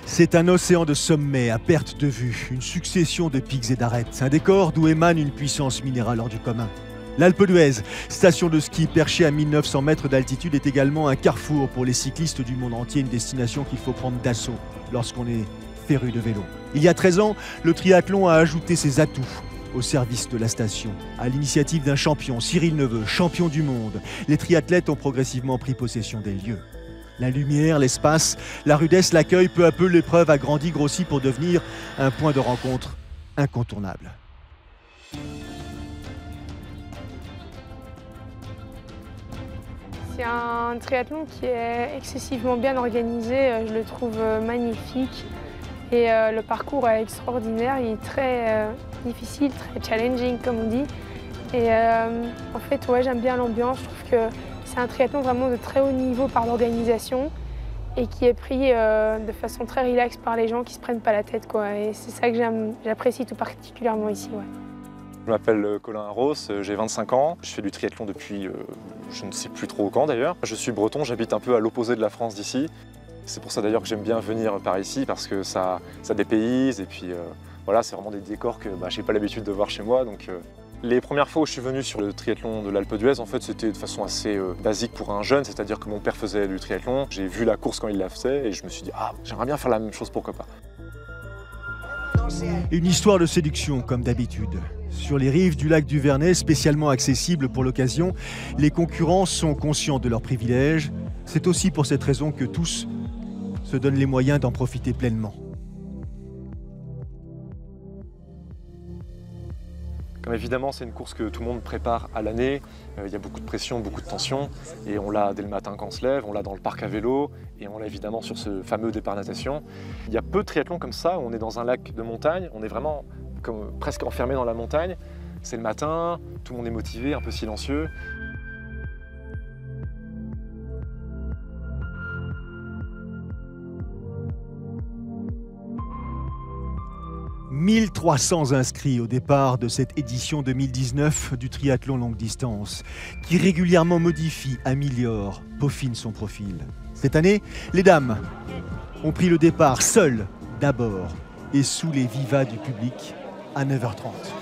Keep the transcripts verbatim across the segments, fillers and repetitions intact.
C'est un océan de sommets à perte de vue, une succession de pics et d'arêtes, un décor d'où émane une puissance minérale hors du commun. L'Alpe d'Huez, station de ski perchée à mille neuf cents mètres d'altitude, est également un carrefour pour les cyclistes du monde entier, une destination qu'il faut prendre d'assaut lorsqu'on est féru de vélo. Il y a treize ans, le triathlon a ajouté ses atouts au service de la station. À l'initiative d'un champion, Cyril Neveu, champion du monde, les triathlètes ont progressivement pris possession des lieux. La lumière, l'espace, la rudesse, l'accueil, peu à peu l'épreuve a grandi, grossi pour devenir un point de rencontre incontournable. C'est un triathlon qui est excessivement bien organisé, je le trouve magnifique. Et le parcours est extraordinaire, il est très difficile, très challenging comme on dit. Et en fait, ouais, j'aime bien l'ambiance, je trouve que c'est un triathlon vraiment de très haut niveau par l'organisation et qui est pris euh, de façon très relaxe par les gens qui ne se prennent pas la tête, quoi. Et c'est ça que j'apprécie tout particulièrement ici. Ouais. Je m'appelle Colin Ross, j'ai vingt-cinq ans, je fais du triathlon depuis euh, je ne sais plus trop quand d'ailleurs. Je suis breton, j'habite un peu à l'opposé de la France d'ici. C'est pour ça d'ailleurs que j'aime bien venir par ici parce que ça, ça dépayse et puis euh, voilà, c'est vraiment des décors que bah, je n'ai pas l'habitude de voir chez moi. Donc, euh, les premières fois où je suis venu sur le triathlon de l'Alpe d'Huez, en fait, c'était de façon assez euh, basique pour un jeune, c'est-à-dire que mon père faisait du triathlon. J'ai vu la course quand il la faisait et je me suis dit « Ah, j'aimerais bien faire la même chose, pourquoi pas ?» Une histoire de séduction, comme d'habitude. Sur les rives du lac du Verney, spécialement accessible pour l'occasion, les concurrents sont conscients de leurs privilèges. C'est aussi pour cette raison que tous se donnent les moyens d'en profiter pleinement. Comme évidemment, c'est une course que tout le monde prépare à l'année. Euh, il y a beaucoup de pression, beaucoup de tension. Et on l'a dès le matin quand on se lève, on l'a dans le parc à vélo et on l'a évidemment sur ce fameux départ natation. Il y a peu de triathlons comme ça où on est dans un lac de montagne. On est vraiment comme, presque enfermé dans la montagne. C'est le matin, tout le monde est motivé, un peu silencieux. mille trois cents inscrits au départ de cette édition deux mille dix-neuf du triathlon longue distance, qui régulièrement modifie, améliore, peaufine son profil. Cette année, les dames ont pris le départ seules d'abord et sous les vivas du public à neuf heures trente.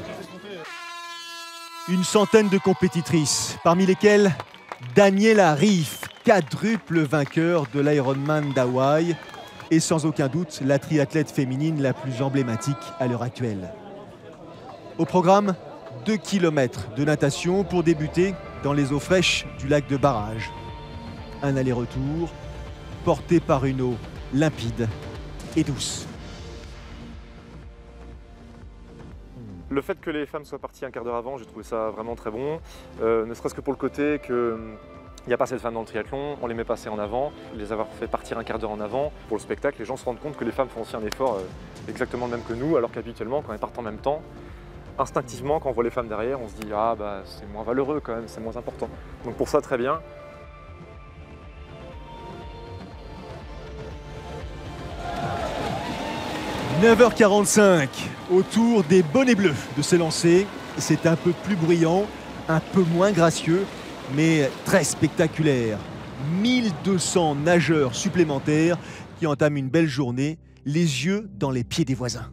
Une centaine de compétitrices, parmi lesquelles Daniela Ryf, quadruple vainqueur de l'Ironman d'Hawaï, et sans aucun doute la triathlète féminine la plus emblématique à l'heure actuelle. Au programme, deux kilomètres de natation pour débuter dans les eaux fraîches du lac de Barrage. Un aller-retour porté par une eau limpide et douce. Le fait que les femmes soient parties un quart d'heure avant, j'ai trouvé ça vraiment très bon. Euh, ne serait-ce que pour le côté que il n'y a pas assez de femmes dans le triathlon, on les met pas assez en avant. Les avoir fait partir un quart d'heure en avant, pour le spectacle, les gens se rendent compte que les femmes font aussi un effort euh, exactement le même que nous, alors qu'habituellement, quand elles partent en même temps, instinctivement, quand on voit les femmes derrière, on se dit « Ah, bah, c'est moins valeureux quand même, c'est moins important ». Donc pour ça, très bien. neuf heures quarante-cinq, autour des bonnets bleus de s'élancer. C'est un peu plus bruyant, un peu moins gracieux, mais très spectaculaire. mille deux cents nageurs supplémentaires qui entament une belle journée, les yeux dans les pieds des voisins.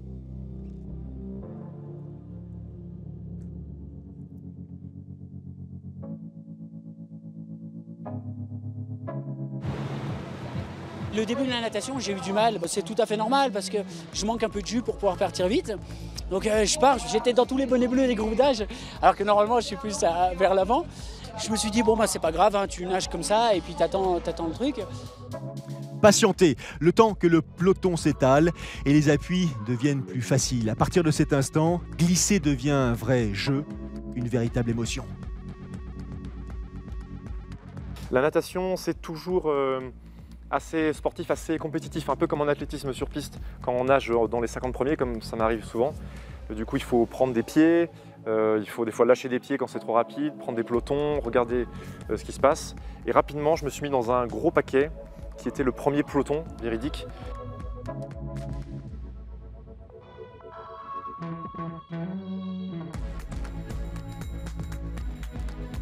Le début de la natation, j'ai eu du mal. C'est tout à fait normal parce que je manque un peu de jus pour pouvoir partir vite. Donc euh, je pars, j'étais dans tous les bonnets bleus des groupes d'âge, alors que normalement je suis plus à, vers l'avant. Je me suis dit, bon, bah, c'est pas grave, hein, tu nages comme ça et puis t'attends, t'attends le truc. Patienter, le temps que le peloton s'étale et les appuis deviennent plus faciles. À partir de cet instant, glisser devient un vrai jeu, une véritable émotion. La natation, c'est toujours euh, assez sportif, assez compétitif, un peu comme en athlétisme sur piste, quand on nage dans les cinquante premiers, comme ça m'arrive souvent. Du coup, il faut prendre des pieds, euh, il faut des fois lâcher des pieds quand c'est trop rapide, prendre des pelotons, regarder euh, ce qui se passe. Et rapidement, je me suis mis dans un gros paquet qui était le premier peloton véridique.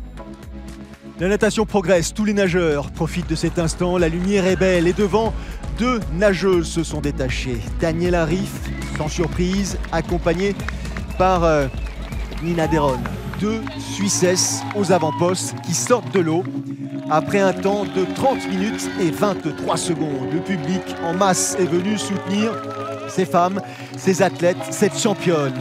La natation progresse, tous les nageurs profitent de cet instant, la lumière est belle et devant, Deux nageuses se sont détachées. Daniela Ryf, sans surprise, accompagnée par euh, Nina Deron. Deux Suissesses aux avant-postes qui sortent de l'eau après un temps de trente minutes et vingt-trois secondes. Le public en masse est venu soutenir ces femmes, ces athlètes, cette championne.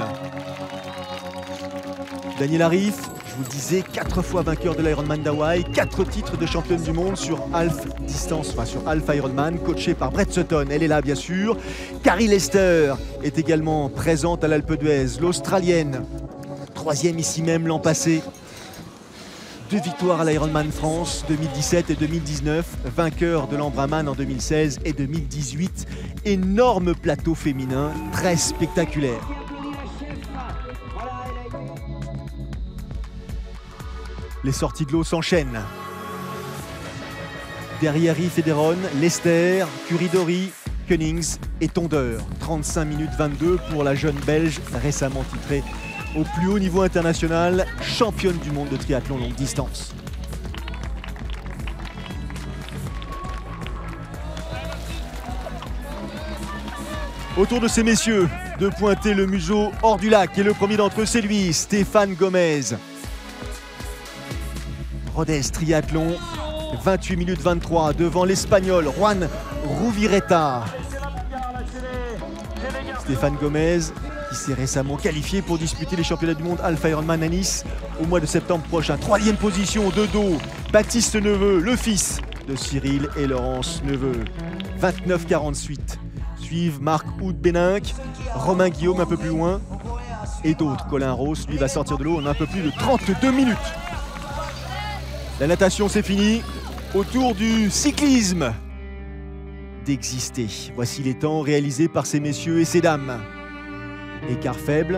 Daniela Ryf, je vous le disais, quatre fois vainqueur de l'Ironman d'Hawaï, quatre titres de championne du monde sur half distance, enfin sur half Ironman, coachée par Brett Sutton. Elle est là, bien sûr. Carrie Lester est également présente à l'Alpe d'Huez, l'Australienne, troisième ici même l'an passé. Deux victoires à l'Ironman France, deux mille dix-sept et deux mille dix-neuf, vainqueur de l'Ambraman en deux mille seize et deux mille dix-huit. Énorme plateau féminin, très spectaculaire. Les sorties de l'eau s'enchaînent. Derrière Ryf et Deron, Lester, Curie-Dory, Cunnings et Tondeur. trente-cinq minutes vingt-deux pour la jeune Belge récemment titrée au plus haut niveau international, championne du monde de triathlon longue distance. Autour de ces messieurs, de pointer le museau hors du lac. Et le premier d'entre eux, c'est lui, Stéphane Gomez. Rodez Triathlon, vingt-huit minutes vingt-trois devant l'Espagnol Juan Ruvireta. Stéphane Gomez qui s'est récemment qualifié pour disputer les championnats du monde Alpha Ironman à Nice au mois de septembre prochain. Troisième position de dos, Baptiste Neveu, le fils de Cyril et Laurence Neveu. vingt-neuf quarante-huit. Suivent Marc Houd-Béninck, Romain Guillaume un peu plus loin et d'autres. Colin Ross, lui, va sortir de l'eau en un peu plus de trente-deux minutes. La natation, c'est fini. Autour du cyclisme d'exister. Voici les temps réalisés par ces messieurs et ces dames. Écart faible.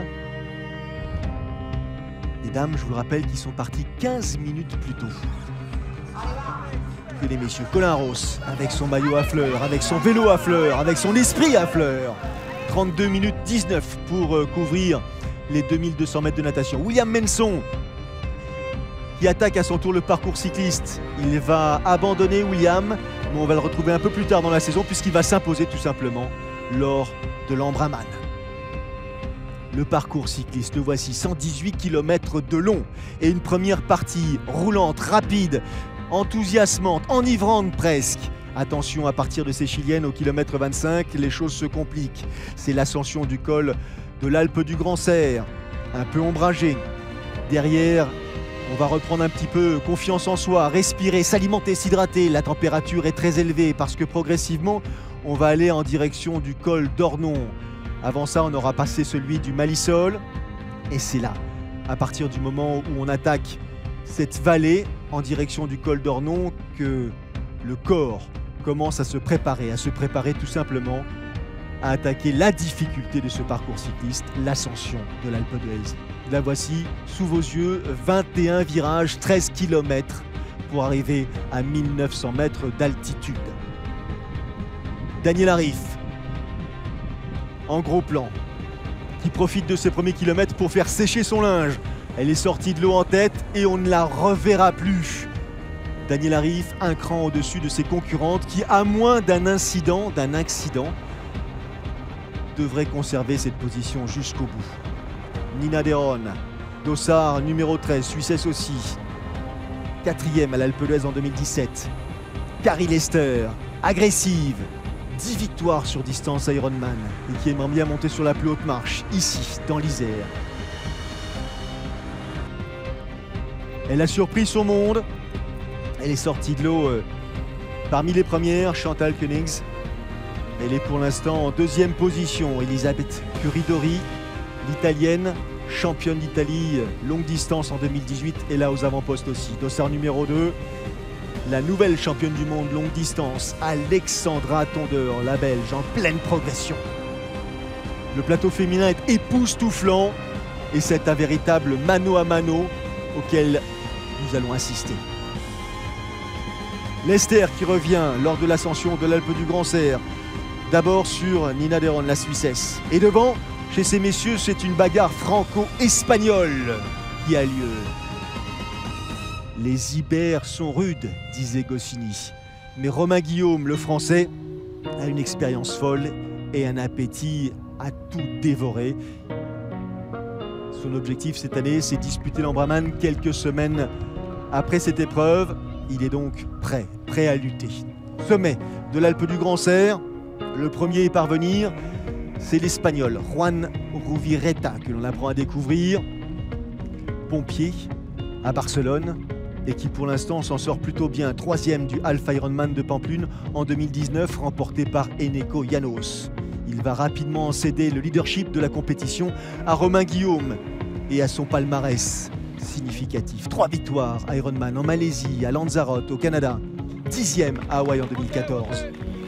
Les dames, je vous le rappelle, qui sont parties quinze minutes plus tôt que les messieurs. Colin Ross, avec son maillot à fleurs, avec son vélo à fleurs, avec son esprit à fleurs. trente-deux minutes dix-neuf pour euh, couvrir les deux mille deux cents mètres de natation. William Menson, qui attaque à son tour le parcours cycliste. Il va abandonner William, mais on va le retrouver un peu plus tard dans la saison puisqu'il va s'imposer tout simplement lors de l'Ambraman. Le parcours cycliste, le voici, cent dix-huit kilomètres de long et une première partie roulante, rapide, enthousiasmante, enivrante presque. Attention, à partir de ces Chiliennes au kilomètre vingt-cinq, les choses se compliquent. C'est l'ascension du col de l'Alpe du Grand Serre, un peu ombragé. Derrière, on va reprendre un petit peu confiance en soi, respirer, s'alimenter, s'hydrater. La température est très élevée parce que progressivement, on va aller en direction du col d'Ornon. Avant ça, on aura passé celui du Malisol. Et c'est là, à partir du moment où on attaque cette vallée en direction du col d'Ornon, que le corps commence à se préparer, à se préparer tout simplement à attaquer la difficulté de ce parcours cycliste, l'ascension de l'Alpe d'Huez. La voici sous vos yeux, vingt et un virages, treize kilomètres pour arriver à mille neuf cents mètres d'altitude. Daniela Ryf, en gros plan, qui profite de ses premiers kilomètres pour faire sécher son linge. Elle est sortie de l'eau en tête et on ne la reverra plus. Daniela Ryf, un cran au-dessus de ses concurrentes qui, à moins d'un incident, d'un accident, devrait conserver cette position jusqu'au bout. Nina Deron, dossard numéro treize, Suissesse aussi. Quatrième à l'Alpe d'Huez en deux mille dix-sept. Carrie Lester, agressive, dix victoires sur distance Ironman et qui aimerait bien monter sur la plus haute marche, ici, dans l'Isère. Elle a surpris son monde. Elle est sortie de l'eau euh, parmi les premières, Chantal Cunnings. Elle est pour l'instant en deuxième position. Elisabeth Curie-Dory, l'Italienne, championne d'Italie longue distance en deux mille dix-huit, est là aux avant-postes aussi. Dossard numéro deux, la nouvelle championne du monde longue distance, Alexandra Tondeur, la Belge, en pleine progression. Le plateau féminin est époustouflant et c'est un véritable mano à mano auquel nous allons assister. Lester qui revient lors de l'ascension de l'Alpe du Grand Serre. D'abord sur Nina Deron, la Suissesse. Et devant, chez ces messieurs, c'est une bagarre franco-espagnole qui a lieu. Les Ibères sont rudes, disait Goscinny. Mais Romain Guillaume, le Français, a une expérience folle et un appétit à tout dévorer. Son objectif cette année, c'est disputer l'Ambraman quelques semaines après cette épreuve. Il est donc prêt, prêt à lutter. Sommet de l'Alpe du Grand Serre, le premier à y parvenir, c'est l'Espagnol Juan Ruvireta que l'on apprend à découvrir. Pompier à Barcelone et qui pour l'instant s'en sort plutôt bien. Troisième du Half Ironman de Pamplune en deux mille dix-neuf, remporté par Eneko Llanos. Il va rapidement céder le leadership de la compétition à Romain Guillaume et à son palmarès significatif. Trois victoires Ironman en Malaisie, à Lanzarote, au Canada. Dixième à Hawaï en deux mille quatorze.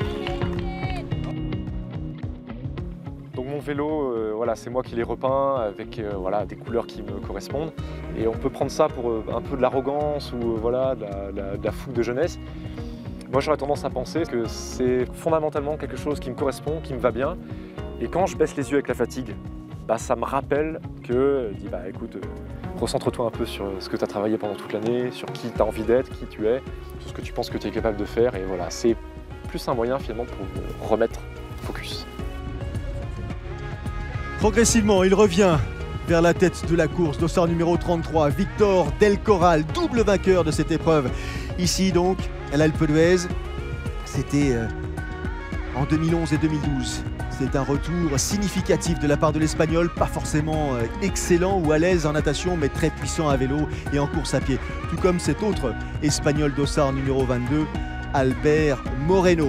Donc mon vélo, euh, voilà, c'est moi qui l'ai repeint avec euh, voilà, des couleurs qui me correspondent. Et on peut prendre ça pour euh, un peu de l'arrogance ou euh, voilà, de, la, de, la, de la fougue de jeunesse. Moi j'aurais tendance à penser que c'est fondamentalement quelque chose qui me correspond, qui me va bien. Et quand je baisse les yeux avec la fatigue, bah, ça me rappelle que, dis, bah, écoute, euh, recentre-toi un peu sur ce que tu as travaillé pendant toute l'année, sur qui tu as envie d'être, qui tu es, sur ce que tu penses que tu es capable de faire. Et voilà, c'est plus un moyen finalement pour remettre focus. Progressivement, il revient vers la tête de la course. Dossard numéro trente-trois, Victor Del Corral, double vainqueur de cette épreuve. Ici donc, à l'Alpe d'Huez, c'était euh, en deux mille onze et deux mille douze. C'est un retour significatif de la part de l'Espagnol, pas forcément euh, excellent ou à l'aise en natation, mais très puissant à vélo et en course à pied. Tout comme cet autre Espagnol Dossard numéro vingt-deux, Albert Moreno.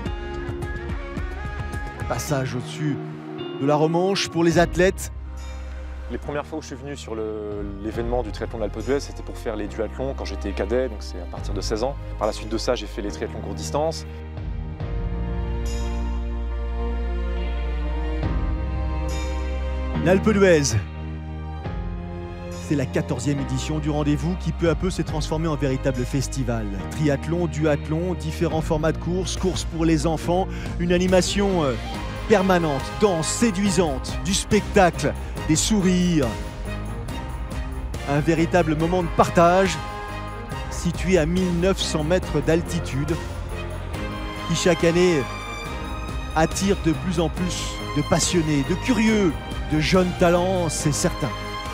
Passage au-dessus de la Romanche pour les athlètes. Les premières fois où je suis venu sur l'événement du triathlon de l'Alpe d'Huez, c'était pour faire les duathlons quand j'étais cadet, donc c'est à partir de seize ans. Par la suite de ça, j'ai fait les triathlons courte distance. L'Alpe d'Huez, c'est la quatorzième édition du rendez-vous qui peu à peu s'est transformé en véritable festival. Triathlon, duathlon, différents formats de course, course pour les enfants, une animation permanente, danse, séduisante, du spectacle, des sourires. Un véritable moment de partage, situé à mille neuf cents mètres d'altitude, qui chaque année attire de plus en plus de passionnés, de curieux, de jeunes talents, c'est certain.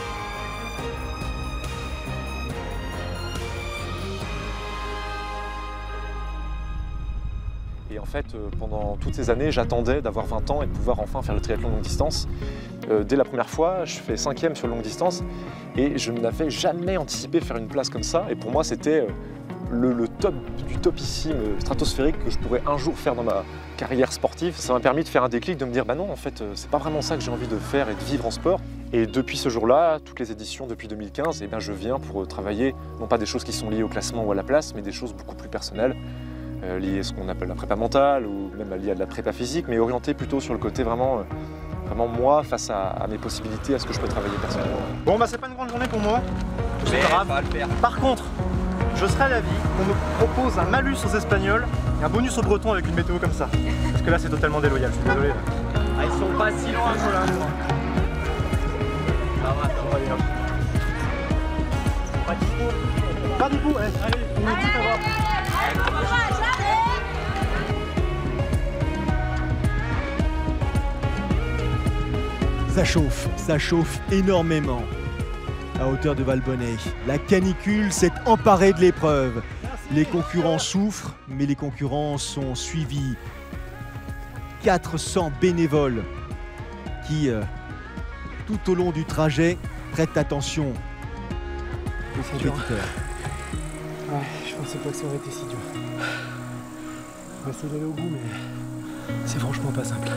Et en fait, pendant toutes ces années, j'attendais d'avoir vingt ans et de pouvoir enfin faire le triathlon longue distance. Euh, dès la première fois, je fais cinquième sur longue distance et je n'avais jamais anticipé faire une place comme ça. Et pour moi, c'était le, le top du topissime stratosphérique que je pourrais un jour faire dans ma carrière sportive. Ça m'a permis de faire un déclic, de me dire bah non, en fait, c'est pas vraiment ça que j'ai envie de faire et de vivre en sport. Et depuis ce jour-là, toutes les éditions depuis deux mille quinze, eh bien, je viens pour travailler non pas des choses qui sont liées au classement ou à la place, mais des choses beaucoup plus personnelles. Euh, lié à ce qu'on appelle la prépa mentale ou même lié à de la prépa physique, mais orienté plutôt sur le côté vraiment, euh, vraiment moi face à, à mes possibilités, à ce que je peux travailler personnellement. Bon bah c'est pas une grande journée pour moi, c'est pas grave. Par contre, je serais d'avis qu'on me propose un malus aux Espagnols et un bonus aux Bretons avec une météo comme ça. Parce que là c'est totalement déloyal, je suis désolé. Là. Ah, ils sont pas si loin, voilà. Ça va, ça va bien. Pas dispo. Pas dispo, allez, allez, on est tout à voir. Ça chauffe, ça chauffe énormément à hauteur de Valbonnet. La canicule s'est emparée de l'épreuve. Les concurrents souffrent, mais les concurrents sont suivis. quatre cents bénévoles qui, euh, tout au long du trajet, prêtent attention aux compétiteurs. Ouais, je pensais pas que ça aurait été si dur. On va essayer d'aller au bout, mais c'est franchement pas simple.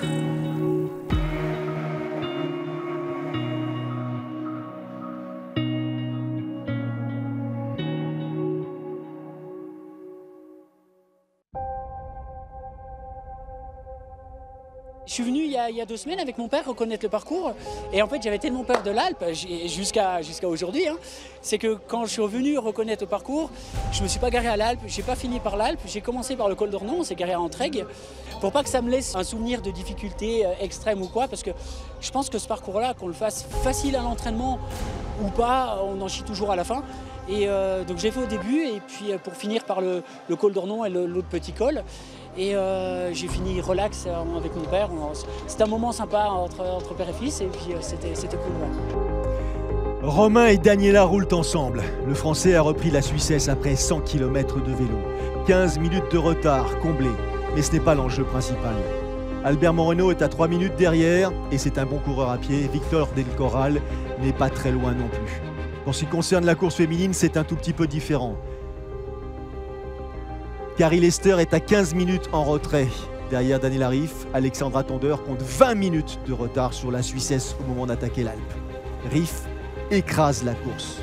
Je suis venu il y, a, il y a deux semaines avec mon père reconnaître le parcours et en fait j'avais tellement peur de l'Alpe jusqu'à jusqu'à aujourd'hui, hein, c'est que quand je suis revenu reconnaître le parcours, je me suis pas garé à l'Alpe, j'ai pas fini par l'Alpe, j'ai commencé par le col d'Ornon, on s'est garé à Entraigues, pour pas que ça me laisse un souvenir de difficulté extrême ou quoi, parce que je pense que ce parcours-là, qu'on le fasse facile à l'entraînement ou pas, on en chie toujours à la fin. Et euh, donc j'ai fait au début et puis pour finir par le, le col d'Ornon et l'autre petit col. Et euh, j'ai fini relax euh, avec mon père. C'était un moment sympa entre, entre père et fils et puis euh, c'était cool. Ouais. Romain et Daniela roulent ensemble. Le Français a repris la Suissesse après cent kilomètres de vélo. quinze minutes de retard comblé, mais ce n'est pas l'enjeu principal. Albert Moreno est à trois minutes derrière et c'est un bon coureur à pied. Victor Del Corral n'est pas très loin non plus. En ce qui concerne la course féminine, c'est un tout petit peu différent. Carrie Lester est à quinze minutes en retrait. Derrière Daniela Ryf, Alexandra Tonder compte vingt minutes de retard sur la Suissesse au moment d'attaquer l'Alpe. Ryf écrase la course.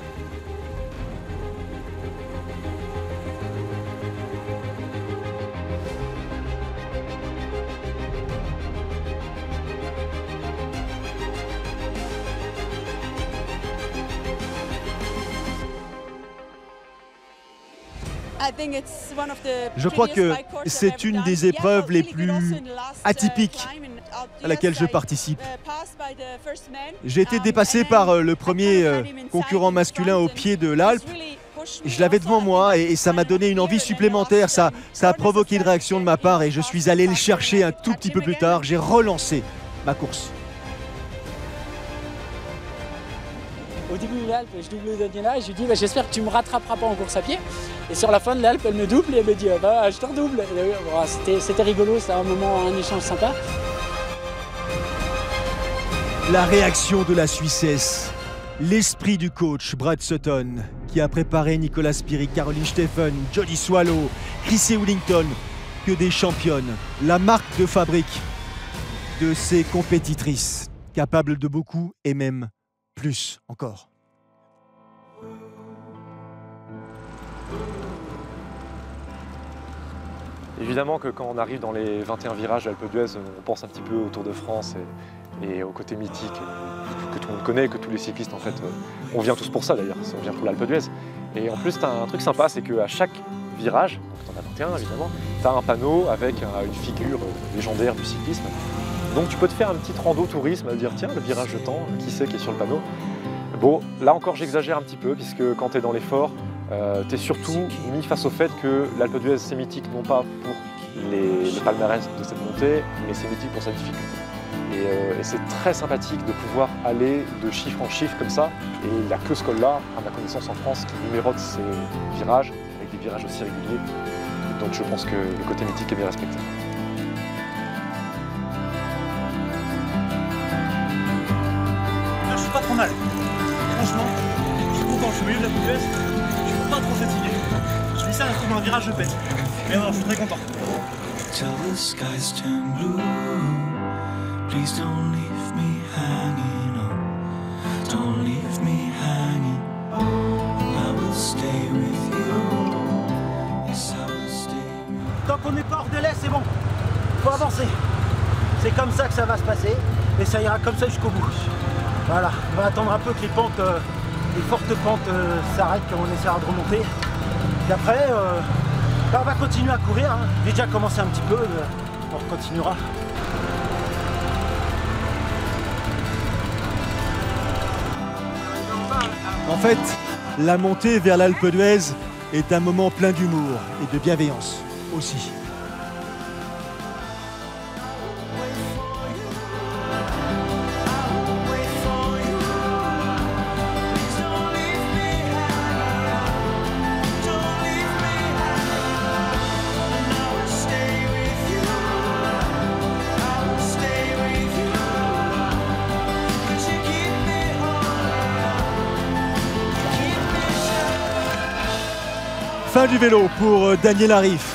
Je crois que c'est une des épreuves les plus atypiques à laquelle je participe. J'ai été dépassé par le premier concurrent masculin au pied de l'Alpe. Je l'avais devant moi et ça m'a donné une envie supplémentaire. Ça, ça a provoqué une réaction de ma part et je suis allé le chercher un tout petit peu plus tard. J'ai relancé ma course. Au début de l'Alpe, je double Daniela et je lui dis bah, j'espère que tu me rattraperas pas en course à pied. Et sur la fin de l'Alpe, elle me double et elle me dit bah, je te redouble. Bon, c'était rigolo, c'était un moment, un échange sympa. La réaction de la Suissesse, l'esprit du coach Brad Sutton, qui a préparé Nicolas Spiry, Caroline Steffen, Jodie Swallow, Chrissy Willington, que des championnes. La marque de fabrique de ces compétitrices, capables de beaucoup et même plus encore. Évidemment que quand on arrive dans les vingt et un virages de l'Alpe d'Huez, on pense un petit peu au Tour de France et, et au côté mythique que tout le monde connaît, que tous les cyclistes en fait, on vient tous pour ça d'ailleurs, on vient pour l'Alpe d'Huez. Et en plus, tu as un truc sympa, c'est qu'à chaque virage, donc tu en as vingt et un évidemment, tu as un panneau avec une figure légendaire du cyclisme. Donc tu peux te faire un petit rando tourisme, à dire tiens, le virage de temps, qui c'est qui est sur le panneau? Bon, là encore j'exagère un petit peu, puisque quand tu es dans l'effort, euh, tu es surtout mis face au fait que l'Alpe d'Huez c'est mythique, non pas pour les, le palmarès de cette montée, mais c'est mythique pour sa difficulté. Et, euh, et c'est très sympathique de pouvoir aller de chiffre en chiffre comme ça, et il n'y a que ce col-là, à ma connaissance en France, qui numérote ces virages, avec des virages aussi réguliers. Donc je pense que le côté mythique est bien respecté. Pas trop mal. Franchement, je cours quand je suis au milieu de la bouleuse, je suis pas trop fatigué. Je dis ça dans un virage de paix. Mais non, je suis très content. Tant qu'on n'est pas hors délai, c'est bon. Faut avancer. C'est comme ça que ça va se passer et ça ira comme ça jusqu'au bout. Voilà, on va attendre un peu que les pentes, euh, les fortes pentes euh, s'arrêtent quand on essaiera de remonter. Et après, euh, bah on va continuer à courir. Hein. J'ai déjà commencé un petit peu, euh, on continuera. En fait, la montée vers l'Alpe d'Huez est un moment plein d'humour et de bienveillance aussi. Fin du vélo pour Daniela Ryf.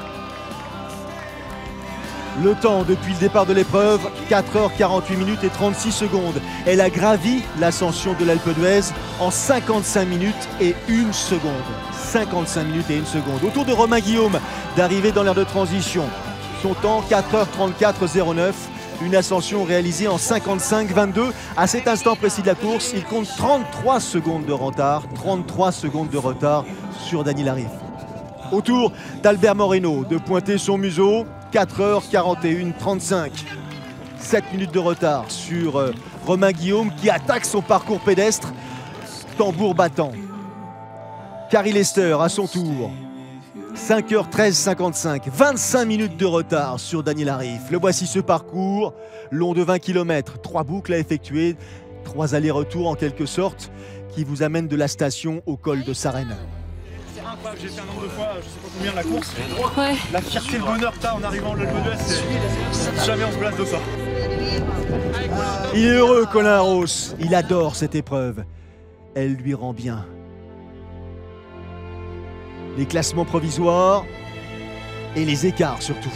Le temps depuis le départ de l'épreuve, quatre heures quarante-huit minutes et trente-six secondes. Elle a gravi l'ascension de l'Alpe d'Huez en cinquante-cinq minutes et une seconde. cinquante-cinq minutes et une seconde. Au tour de Romain Guillaume d'arriver dans l'aire de transition. Son temps quatre heures trente-quatre zéro neuf. Une ascension réalisée en cinquante-cinq vingt-deux. À cet instant précis de la course, il compte trente-trois secondes de retard. trente-trois secondes de retard sur Daniela Ryf. Au tour d'Albert Moreno de pointer son museau. quatre heures quarante et une trente-cinq. sept minutes de retard sur euh, Romain Guillaume qui attaque son parcours pédestre. Tambour battant. Carrie Lester à son tour. cinq heures treize cinquante-cinq, vingt-cinq minutes de retard sur Daniel Arif. Le voici ce parcours, long de vingt kilomètres, trois boucles à effectuer, trois allers-retours en quelque sorte, qui vous amènent de la station au col de Sarenne. C'est incroyable, j'ai fait un nombre de fois, je sais pas combien, la course. Ouais. La fierté, le bonheur que t'as en arrivant à l'Alpe d'Huez, c'est jamais on se glace de ça. Il est heureux, Colin Arros. Il adore cette épreuve. Elle lui rend bien. Les classements provisoires et les écarts surtout.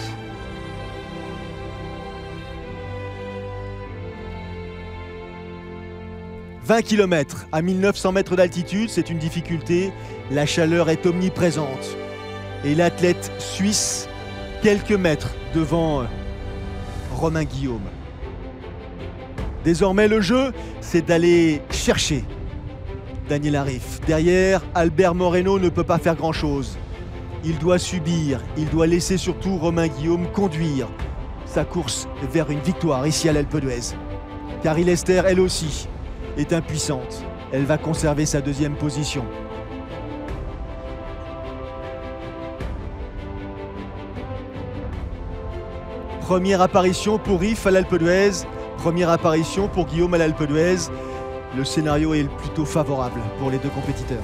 vingt kilomètres à mille neuf cents mètres d'altitude, c'est une difficulté. La chaleur est omniprésente. Et l'athlète suisse, quelques mètres devant Romain Guillaume. Désormais, le jeu, c'est d'aller chercher Daniel Arif. Derrière, Albert Moreno ne peut pas faire grand-chose. Il doit subir, il doit laisser surtout Romain Guillaume conduire sa course vers une victoire ici à l'Alpe d'Huez. Carrie Lester, elle aussi, est impuissante. Elle va conserver sa deuxième position. Première apparition pour Rif à l'Alpe d'Huez. Première apparition pour Guillaume à l'Alpe d'Huez. Le scénario est plutôt favorable pour les deux compétiteurs.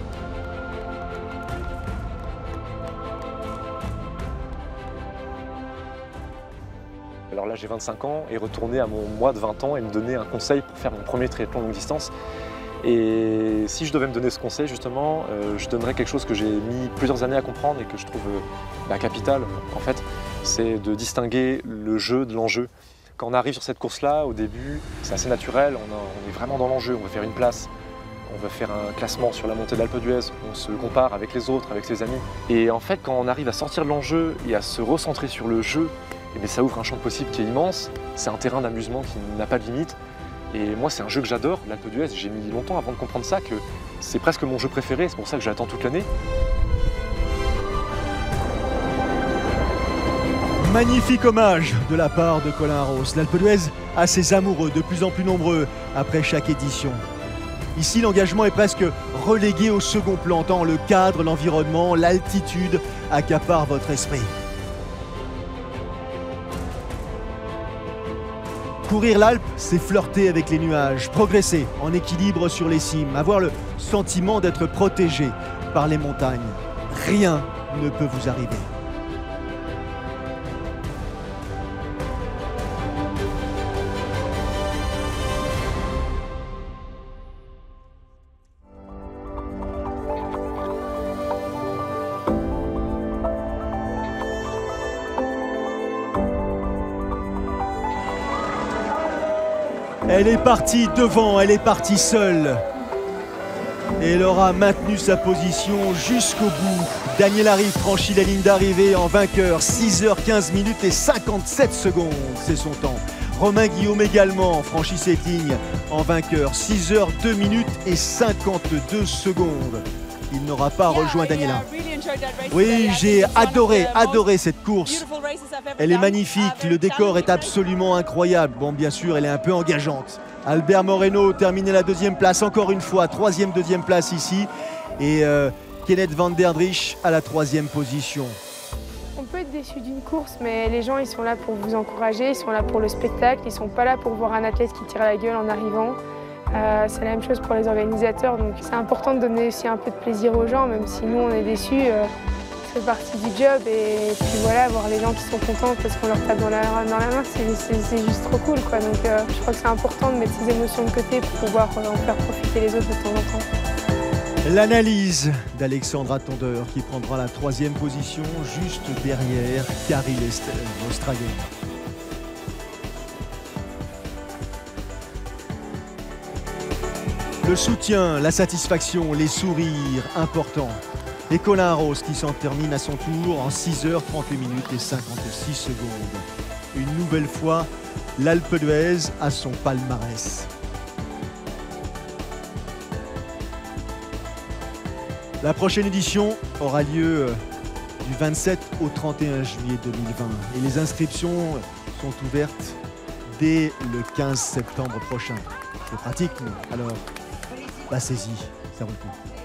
Alors là j'ai vingt-cinq ans et retourner à mon mois de vingt ans et me donner un conseil pour faire mon premier triathlon longue distance. Et si je devais me donner ce conseil justement, euh, je donnerais quelque chose que j'ai mis plusieurs années à comprendre et que je trouve euh, bah, capital en fait, c'est de distinguer le jeu de l'enjeu. Quand on arrive sur cette course-là, au début, c'est assez naturel, on, a, on est vraiment dans l'enjeu, on veut faire une place, on veut faire un classement sur la montée de l'Alpe d'Huez, on se compare avec les autres, avec ses amis. Et en fait, quand on arrive à sortir de l'enjeu et à se recentrer sur le jeu, eh bien, ça ouvre un champ de possibles qui est immense, c'est un terrain d'amusement qui n'a pas de limite. Et moi, c'est un jeu que j'adore, l'Alpe d'Huez, j'ai mis longtemps avant de comprendre ça, que c'est presque mon jeu préféré, c'est pour ça que j'attends toute l'année. Magnifique hommage de la part de Colin Arros. L'Alpe d'Huez a ses amoureux de plus en plus nombreux après chaque édition. Ici, l'engagement est presque relégué au second plan, tant le cadre, l'environnement, l'altitude accaparent votre esprit. Courir l'Alpe, c'est flirter avec les nuages, progresser en équilibre sur les cimes, avoir le sentiment d'être protégé par les montagnes. Rien ne peut vous arriver. Elle est partie devant, elle est partie seule. Et elle aura maintenu sa position jusqu'au bout. Daniel Arif franchit la ligne d'arrivée en vainqueur. six heures quinze minutes et cinquante-sept secondes, c'est son temps. Romain Guillaume également franchit cette ligne en vainqueur. six heures deux minutes et cinquante-deux secondes. Il n'aura pas rejoint Daniela. Oui, j'ai adoré, adoré cette course. Elle est magnifique, le décor est absolument incroyable. Bon, bien sûr, elle est un peu engageante. Albert Moreno terminait la deuxième place, encore une fois, troisième, deuxième place ici. Et euh, Kenneth Van Der Driesch à la troisième position. On peut être déçu d'une course, mais les gens, ils sont là pour vous encourager, ils sont là pour le spectacle, ils ne sont pas là pour voir un athlète qui tire la gueule en arrivant. Euh, c'est la même chose pour les organisateurs, donc c'est important de donner aussi un peu de plaisir aux gens, même si nous on est déçus, euh, c'est partie du job. Et puis voilà, voir les gens qui sont contents parce qu'on leur tape dans la, dans la main, c'est juste trop cool, quoi. Donc euh, je crois que c'est important de mettre ces émotions de côté pour pouvoir euh, en faire profiter les autres de temps en temps. L'analyse d'Alexandra Tondeur qui prendra la troisième position juste derrière Carrie Lester, l'Australienne. Le soutien, la satisfaction, les sourires importants. Et Colin Arros qui s'en termine à son tour en six heures trente-huit minutes et cinquante-six secondes. Une nouvelle fois, l'Alpe d'Huez a son palmarès. La prochaine édition aura lieu du vingt-sept au trente et un juillet deux mille vingt. Et les inscriptions sont ouvertes dès le quinze septembre prochain. C'est pratique, mais alors... Passez-y, ça vaut le coup.